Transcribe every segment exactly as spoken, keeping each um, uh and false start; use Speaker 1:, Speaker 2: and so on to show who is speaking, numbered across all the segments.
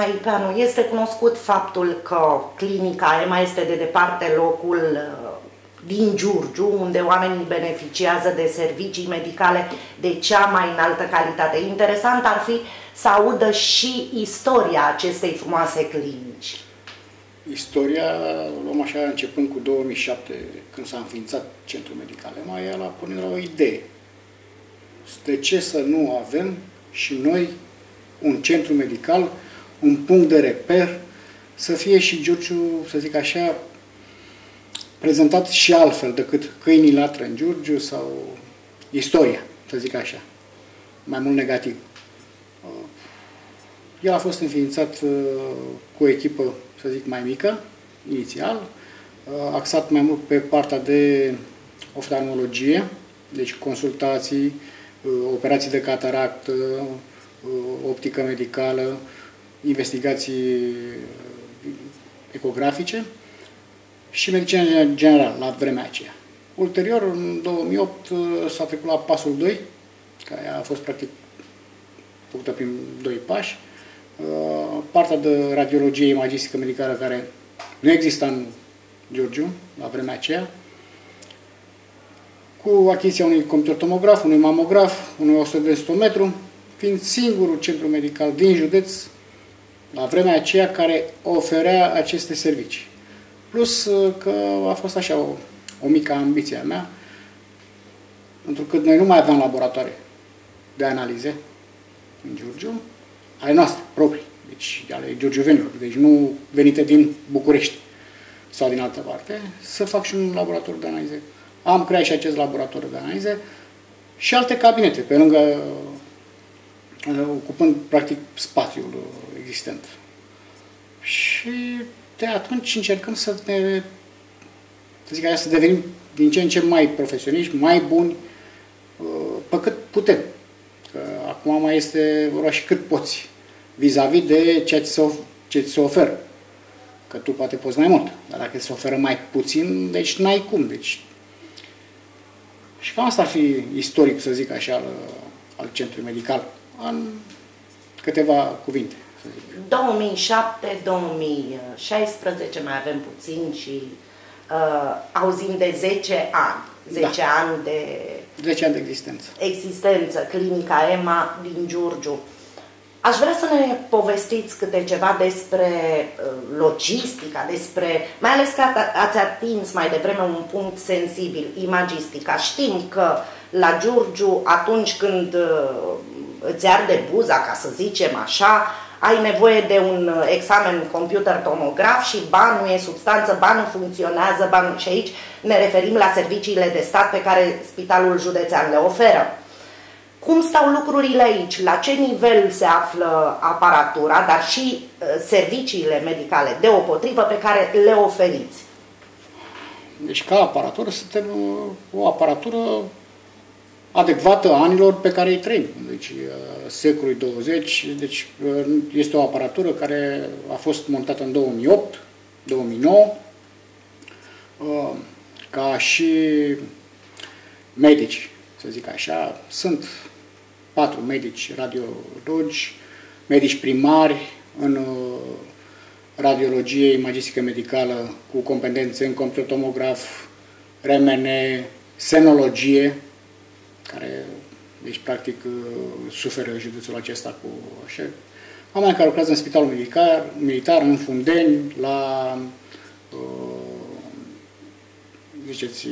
Speaker 1: doamna Ipeanu, este cunoscut faptul că clinica EMA este de departe locul din Giurgiu, unde oamenii beneficiază de servicii medicale de cea mai înaltă calitate. Interesant ar fi să audă și istoria acestei frumoase clinici.
Speaker 2: Istoria, luăm așa, începând cu două mii șapte, când s-a înființat Centrul Medical EMA, ea a pornit la o idee. De ce să nu avem și noi un centru medical, un punct de reper, să fie și Giurgiu, să zic așa, prezentat și altfel decât câinii latră în Giurgiu sau istoria, să zic așa, mai mult negativ. El a fost înființat cu o echipă, să zic, mai mică, inițial, axat mai mult pe partea de oftalmologie, deci consultații, operații de cataract, optică medicală, investigații ecografice și medicină generală la vremea aceea. Ulterior, în două mii opt, s-a trecut la pasul doi, care a fost practic făcută prin doi pași. Partea de radiologie imagistică medicală, care nu exista în Giurgiu la vremea aceea, cu achiziția unui computer tomograf, unui mamograf, unui osteodensitometru, fiind singurul centru medical din județ la vremea aceea care oferea aceste servicii. Plus că a fost așa o, o mică ambiție a mea, pentru că noi nu mai aveam laboratoare de analize în Giurgiu, ale noastre, proprii, deci ale giurgiuvenilor, deci nu venite din București sau din altă parte, să fac și un laborator de analize. Am creat și acest laborator de analize și alte cabinete, pe lângă, ocupând practic spațiul existent. Și de atunci încercăm să ne, să zic așa, să devenim din ce în ce mai profesioniști, mai buni, pe cât putem. Că acum mai este vorba și cât poți, vis-a-vis de ceea ce se, ce ți se oferă. Că tu poate poți mai mult, dar dacă se oferă mai puțin, deci n-ai cum. Deci... Și cam asta ar fi istoric, să zic așa, al, al centrului medical, în câteva cuvinte. Să zic.
Speaker 1: două mii șapte două mii șaisprezece, mai avem puțin și uh, auzim de zece ani. zece da. ani de...
Speaker 2: zece ani de existență.
Speaker 1: Existență, clinica EMA din Giurgiu. Aș vrea să ne povestiți câte ceva despre logistica, despre, mai ales că ați atins mai devreme un punct sensibil, imagistica. Știm că la Giurgiu, atunci când îți arde buza, ca să zicem așa, ai nevoie de un examen computer tomograf și banul e substanță, banul funcționează, banul... și aici ne referim la serviciile de stat pe care Spitalul Județean le oferă. Cum stau lucrurile aici? La ce nivel se află aparatura, dar și uh, serviciile medicale deopotrivă pe care le oferiți?
Speaker 2: Deci ca aparatură suntem o aparatură adecvată anilor pe care îi trăim. Deci uh, secolului douăzeci, deci uh, este o aparatură care a fost montată în două mii opt două mii nouă, uh, ca și medici, să zic așa, sunt patru medici radiologi, medici primari în radiologie imagistică medicală cu competențe în computer tomograf, R M N, senologie, care, deci, practic, suferă județul acesta cu așa. Oameni care lucrează în Spitalul Militar, militar în Fundeni, la, ziceți,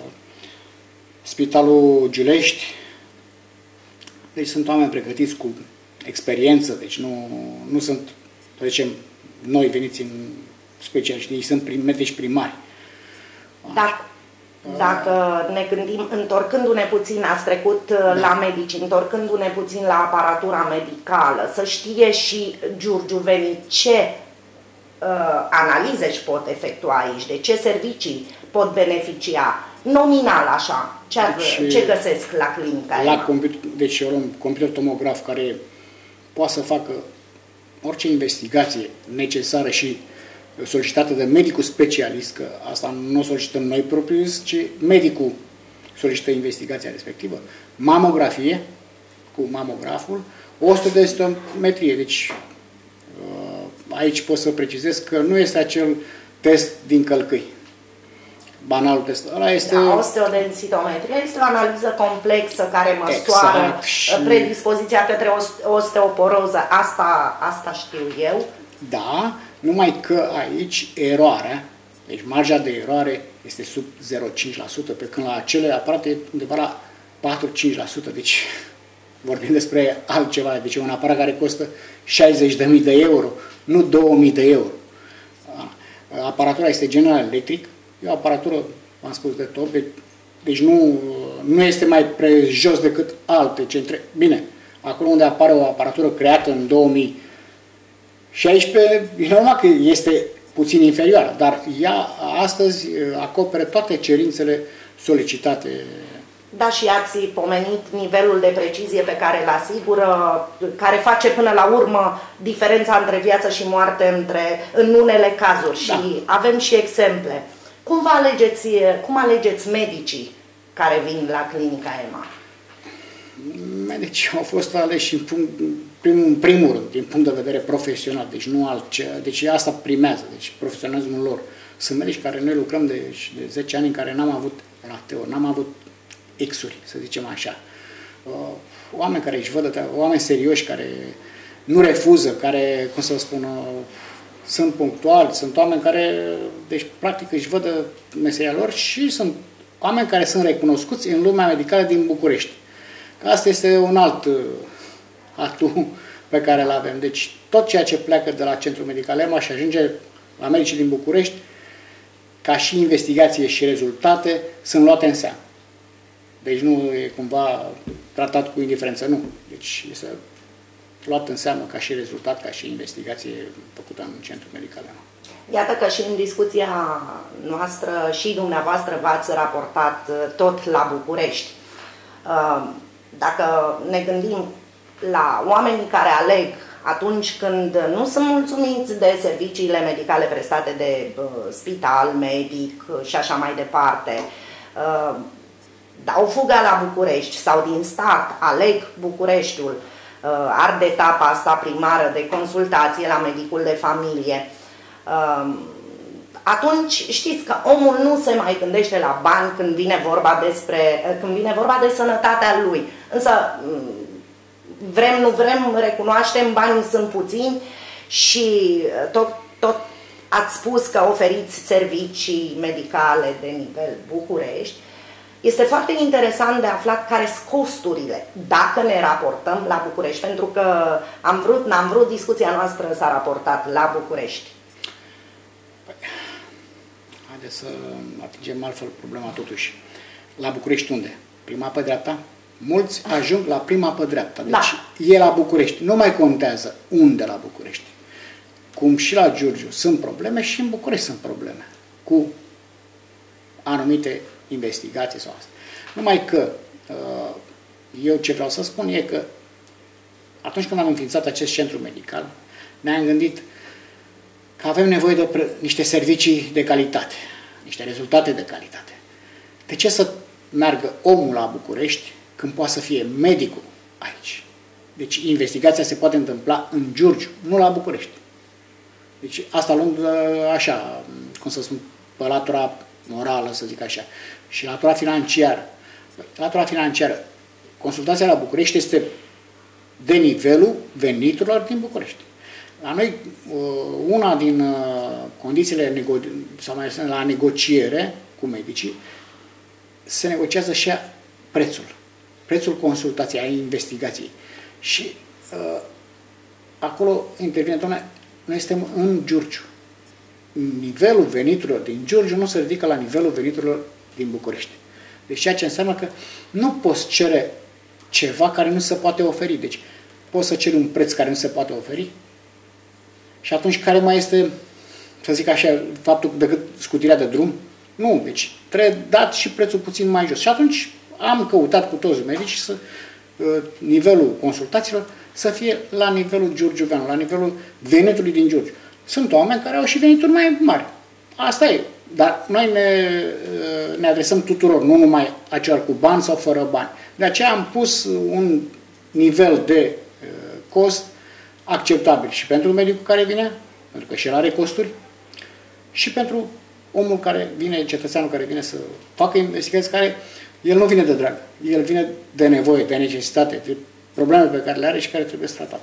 Speaker 2: Spitalul Giulești. Deci sunt oameni pregătiți cu experiență, deci nu, nu sunt, să zicem, noi veniți în specialiști, ei sunt prim, medici primari.
Speaker 1: Dacă, dacă ne gândim, întorcându-ne puțin, ați trecut da. la medici, întorcându-ne puțin la aparatura medicală, să știe și giurgiuvenii ce uh, analize își pot efectua aici, de ce servicii pot beneficia. Nominal, așa, ce, deci, ce găsesc la clinica
Speaker 2: la computer, deci eu un computer tomograf care poate să facă orice investigație necesară și solicitată de medicul specialist, că asta nu o solicităm noi propriu, ci medicul solicită investigația respectivă, mamografie cu mamograful, osteodensitometrie, deci uh, aici pot să precizez că nu este acel test din călcâi. Banalul test. Ăla este...
Speaker 1: Da, osteodensitometria este o analiză complexă care măsoară exact, și... predispoziția către osteoporoză. Asta, asta știu eu.
Speaker 2: Da, numai că aici eroarea, deci marja de eroare este sub zero virgulă cinci la sută, pe când la acele aparate undeva la patru cinci la sută. Deci vorbim despre altceva. Deci un aparat care costă șaizeci de mii de euro, nu două mii de euro. Aparatura este General Electric. E o aparatură, am spus, de top, de, deci nu, nu este mai prejos decât alte centre. Bine, acolo unde apare o aparatură creată în două mii șaisprezece, e normal că este puțin inferioară, dar ea astăzi acoperă toate cerințele solicitate.
Speaker 1: Da, și ați pomenit nivelul de precizie pe care îl asigură, care face până la urmă diferența între viață și moarte între, în unele cazuri. Da. Și avem și exemple. Cum, vă alegeți, cum alegeți medicii care vin la clinica E M A?
Speaker 2: Medicii au fost aleși în, punct, prim, în primul rând, din punct de vedere profesional, deci nu altceva, deci asta primează, deci profesionalismul lor. Sunt medici care noi lucrăm de, de zece ani în care n-am avut rateo, n-am avut X-uri, să zicem așa. Oameni care își văd, oameni serioși care nu refuză, care, cum să spun, sunt punctuali, sunt oameni care, deci, practic, își văd meseria lor și sunt oameni care sunt recunoscuți în lumea medicală din București. Asta este un alt atu pe care îl avem. Deci, tot ceea ce pleacă de la Centrul Medical E M A și ajunge la medicii din București, ca și investigație și rezultate, sunt luate în seamă. Deci nu e cumva tratat cu indiferență, nu. Deci este luat în seamă ca și rezultat, ca și investigație făcută în Centrul Medical E M A.
Speaker 1: Iată că și în discuția noastră și dumneavoastră v-ați raportat tot la București. Dacă ne gândim la oamenii care aleg atunci când nu sunt mulțumiți de serviciile medicale prestate de spital, medic și așa mai departe, dau fuga la București sau din start aleg Bucureștiul, ard etapa asta primară de consultație la medicul de familie, atunci știți că omul nu se mai gândește la bani când vine vorba despre, când vine vorba de sănătatea lui. Însă vrem, nu vrem, recunoaștem, banii sunt puțini și tot, tot ați spus că oferiți servicii medicale de nivel București. Este foarte interesant de aflat care sunt costurile dacă ne raportăm la București, pentru că am vrut, n-am vrut, discuția noastră s-a raportat la București.
Speaker 2: Haideți să atingem altfel problema totuși. La București unde? Prima pe dreapta? Mulți ajung la prima pe dreapta. Deci da. E la București. Nu mai contează unde la București. Cum și la Giurgiu sunt probleme, și în București sunt probleme. Cu anumite investigații sau asta. Numai că eu ce vreau să spun e că atunci când am înființat acest centru medical, ne-am gândit că avem nevoie de niște servicii de calitate, niște rezultate de calitate. De ce să meargă omul la București când poate să fie medicul aici? Deci investigația se poate întâmpla în Giurgiu, nu la București. Deci asta luând așa, cum să spun, pe latura morală, să zic așa, și latura financiară. Latura financiară, consultația la București este de nivelul veniturilor din București. La noi, una din condițiile sau mai la negociere cu medicii, se negociază și prețul. Prețul consultației, a investigației. Și uh, acolo intervine, doamne, noi suntem în Giurgiu. Nivelul veniturilor din Giurgiu nu se ridică la nivelul veniturilor din București. Deci ceea ce înseamnă că nu poți cere ceva care nu se poate oferi. Deci poți să ceri un preț care nu se poate oferi și atunci care mai este, să zic așa, faptul decât scutirea de drum? Nu, deci trebuie dat și prețul puțin mai jos. Și atunci am căutat cu toți medicii să nivelul consultațiilor să fie la nivelul giurgiuvean, la nivelul venitului din Giurgiu. Sunt oameni care au și venituri mai mari. Asta e. Dar noi ne, ne adresăm tuturor, nu numai acelor cu bani sau fără bani. De aceea am pus un nivel de cost acceptabil și pentru medicul care vine pentru că și el are costuri, și pentru omul care vine, cetățeanul care vine să facă investigații, care el nu vine de drag, el vine de nevoie, de necesitate, de probleme pe care le are și care trebuie tratate.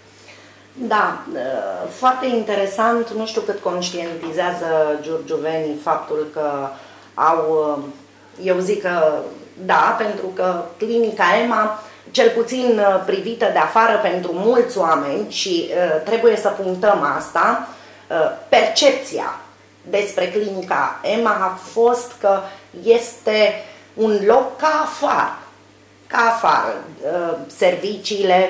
Speaker 1: Da, foarte interesant, nu știu cât conștientizează giurgiuvenii faptul că au, eu zic că da, pentru că clinica EMA, cel puțin privită de afară pentru mulți oameni, și trebuie să punctăm asta, percepția despre clinica EMA a fost că este un loc ca afară, ca afară. Serviciile,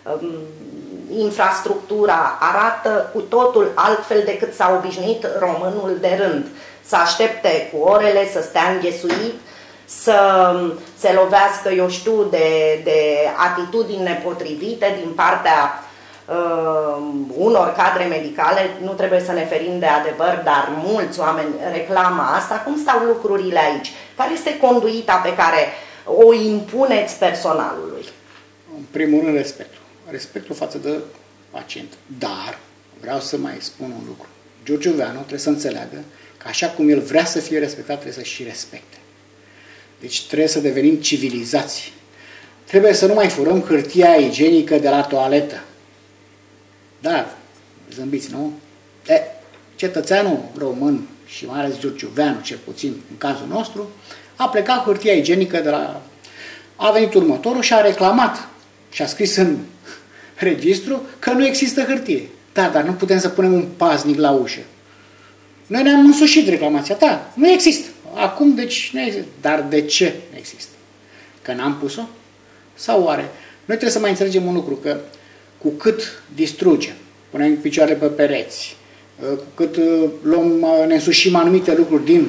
Speaker 1: infrastructura arată cu totul altfel decât s-a obișnuit românul de rând. Să aștepte cu orele, să stea înghesuit, să se lovească, eu știu, de, de atitudini nepotrivite din partea uh, unor cadre medicale. Nu trebuie să ne ferim de adevăr, dar mulți oameni reclamă asta. Cum stau lucrurile aici? Care este conduita pe care o impuneți personalului?
Speaker 2: În primul rând, respectul. Respectul față de pacient. Dar vreau să mai spun un lucru. Giurgiuveanul trebuie să înțeleagă că așa cum el vrea să fie respectat, trebuie să și respecte. Deci trebuie să devenim civilizați. Trebuie să nu mai furăm hârtia igienică de la toaletă. Da, zâmbiți, nu? E, cetățeanul român și mai ales giurgiuveanul, cel puțin în cazul nostru, a plecat hârtia igienică de la... A venit următorul și a reclamat și a scris în registru că nu există hârtie. Da, dar nu putem să punem un paznic la ușă. Noi ne-am însușit reclamația. Da, nu există. Acum, deci, nu există. Dar de ce nu există? Că n-am pus-o? Sau oare? Noi trebuie să mai înțelegem un lucru, că cu cât distrugem, punem picioarele pe pereți, cu cât luăm, ne însușim anumite lucruri din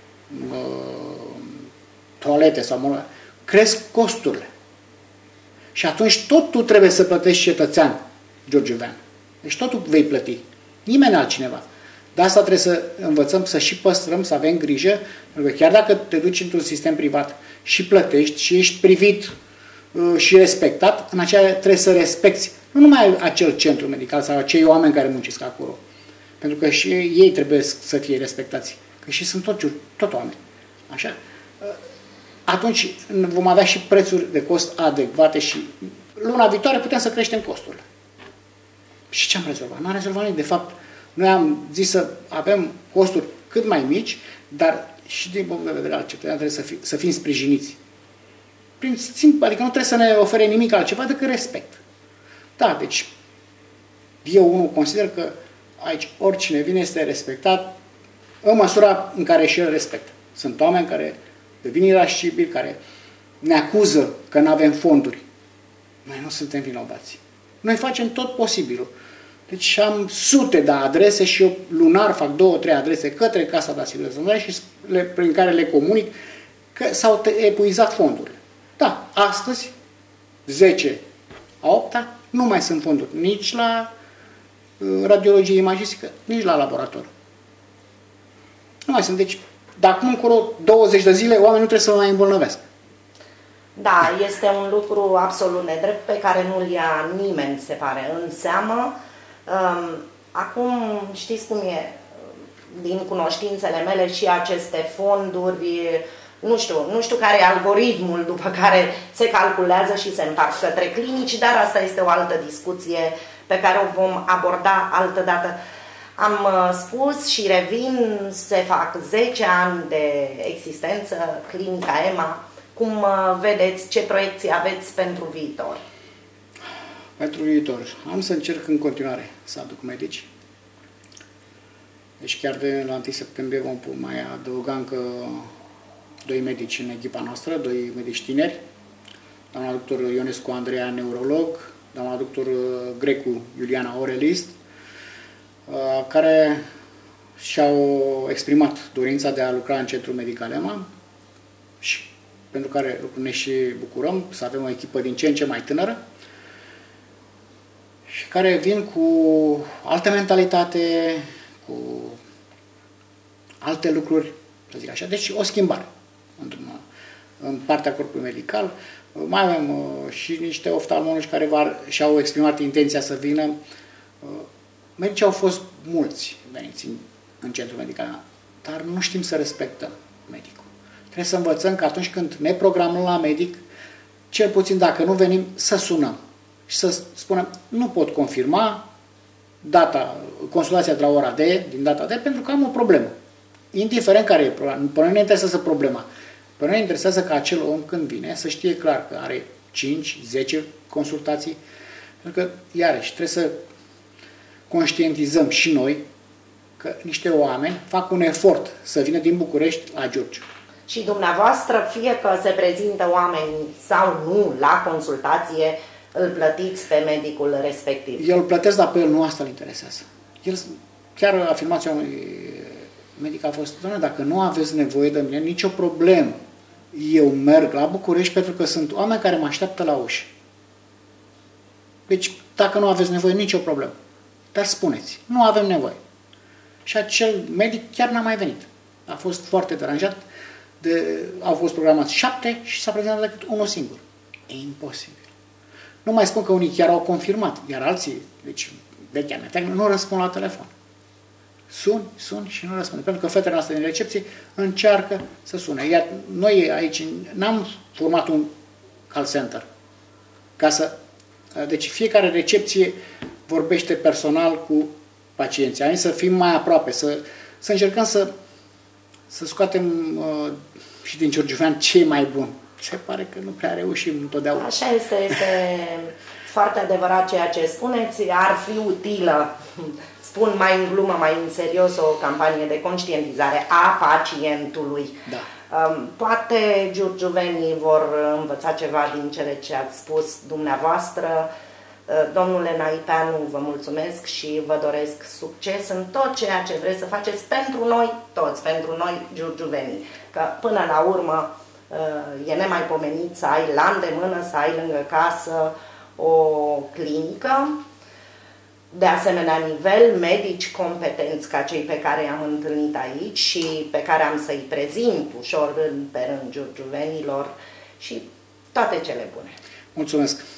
Speaker 2: uh, toalete sau mă, cresc costurile. Și atunci tot tu trebuie să plătești, cetățean giurgiuvean. Deci tot tu vei plăti. Nimeni altcineva. De asta trebuie să învățăm să și păstrăm, să avem grijă, pentru că chiar dacă te duci într-un sistem privat și plătești și ești privit uh, și respectat, în aceea trebuie să respecti nu numai acel centru medical sau acei oameni care muncesc acolo, pentru că și ei trebuie să fie respectați, că și sunt tot, tot oameni. Așa? Uh, atunci vom avea și prețuri de cost adecvate și luna viitoare putem să creștem costurile. Și ce am rezolvat? Nu am rezolvat nimic. De fapt, noi am zis să avem costuri cât mai mici, dar și din punct de vedere al cetățenilor trebuie să, fi, să fim sprijiniți. Prin simplu, adică nu trebuie să ne ofere nimic altceva decât respect. Da, deci eu unul consider că aici oricine vine este respectat în măsura în care și el respectă. Sunt oameni care devin irascibili, care ne acuză că nu avem fonduri. Noi nu suntem vinovați. Noi facem tot posibilul. Deci am sute de adrese și eu lunar fac două, trei adrese către Casa de Asigurări Sociale și le, prin care le comunic că s-au epuizat fondurile. Da, astăzi, zece a opta, nu mai sunt fonduri nici la uh, radiologie imagistică, nici la laborator. Nu mai sunt. Deci, de acum încolo, douăzeci de zile, oamenii nu trebuie să mai îmbolnăvească.
Speaker 1: Da, este un lucru absolut nedrept pe care nu-l ia nimeni, se pare, în seamă. Acum, știți cum e, din cunoștințele mele, și aceste fonduri, nu știu, nu știu care e algoritmul după care se calculează și se împart către clinici, dar asta este o altă discuție pe care o vom aborda altă dată. Am spus și revin, se fac zece ani de existență, clinica EMA. Cum vedeți, ce proiecții aveți pentru viitor?
Speaker 2: Pentru viitor, am să încerc în continuare să aduc medici. Deci chiar de la întâi septembrie vom mai adăuga încă doi medici în echipa noastră, doi medici tineri. Doamna doctor Ionescu Andreea, neurolog, doamna doctor Grecu Iuliana, orelist, care și-au exprimat dorința de a lucra în Centrul Medical EMA și pentru care ne și bucurăm să avem o echipă din ce în ce mai tânără și care vin cu altă mentalitate, cu alte lucruri, să zic așa. Deci o schimbare în partea corpului medical. Mai avem uh, și niște oftalmologi care și-au exprimat intenția să vină. Uh, Medicii au fost mulți veniți în, în centrul medical, dar nu știm să respectăm medicul. Trebuie să învățăm că atunci când ne programăm la medic, cel puțin dacă nu venim, să sunăm și să spunem, nu pot confirma data, consultația de la ora D, din data D, pentru că am o problemă. Indiferent care e problema, pe noi ne interesează problema. Pe noi ne interesează ca acel om când vine să știe clar că are cinci, zece consultații, pentru că, iarăși, trebuie să conștientizăm și noi că niște oameni fac un efort să vină din București la Giurgiu.
Speaker 1: Și dumneavoastră, fie că se prezintă oameni sau nu la consultație, îl plătiți pe medicul respectiv?
Speaker 2: Eu îl plătesc, dar pe el nu asta îl interesează. El, chiar afirmația unui medic a fost, doamne, dacă nu aveți nevoie de mine, nicio problemă. Eu merg la București pentru că sunt oameni care mă așteaptă la ușă. Deci, dacă nu aveți nevoie, nicio problemă. Dar spuneți, nu avem nevoie. Și acel medic chiar n-a mai venit. A fost foarte deranjat. De, au fost programați șapte și s-a prezentat decât unul singur. E imposibil. Nu mai spun că unii chiar au confirmat, iar alții, deci vechea mea, nu răspund la telefon. Sun, sun și nu răspund. Pentru că fetele noastre din recepție încearcă să sune. Iar noi aici n-am format un call center. Ca să, deci fiecare recepție vorbește personal cu pacienții. Aici să fim mai aproape, să, să încercăm să, să scoatem uh, și din giurgiuvean cei mai buni. Se pare că nu prea reușim întotdeauna.
Speaker 1: Așa este, este foarte adevărat ceea ce spuneți. Ar fi utilă, spun mai în glumă, mai în serios, o campanie de conștientizare a pacientului.
Speaker 2: Da.
Speaker 1: Poate giurgiuvenii vor învăța ceva din cele ce ați spus dumneavoastră. Domnule Naipeanu, vă mulțumesc și vă doresc succes în tot ceea ce vreți să faceți pentru noi toți, pentru noi giurgiuvenii. Că până la urmă e nemaipomenit să ai la îndemână, să ai lângă casă o clinică, de asemenea nivel, medici competenți ca cei pe care i-am întâlnit aici și pe care am să-i prezint ușor rând pe rând giurgiuvenilor și toate cele bune.
Speaker 2: Mulțumesc!